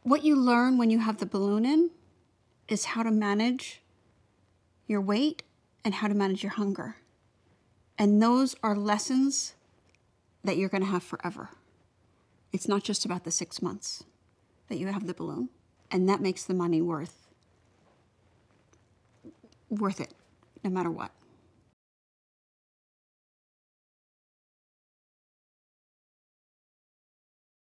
What you learn when you have the balloon in is how to manage your weight and how to manage your hunger. And those are lessons that you're going to have forever. It's not just about the 6 months that you have the balloon. And that makes the money worth it, no matter what.